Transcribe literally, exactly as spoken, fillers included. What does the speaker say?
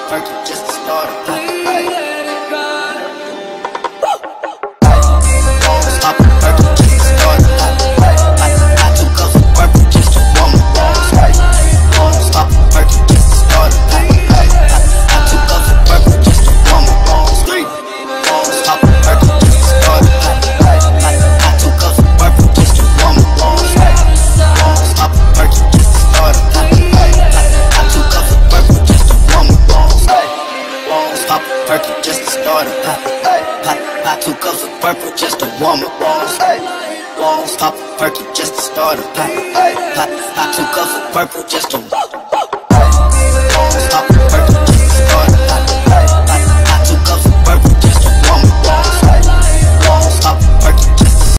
perky just to start a pop. Stop a perky just to start a pop. I took cups of purple just to warm my balls. Stop a perky just to start a pop. I took cups of purple just to warm my balls. Stop a perky just to start a pop. I took cups of purple just to warm my balls. Stop a perky just to start a pop. I took cups of purple just to warm my balls. Stop a perky just to start a pop. I two cups of purple just to warm my balls. Stop a perky just to start a pop. I two cups of purple just to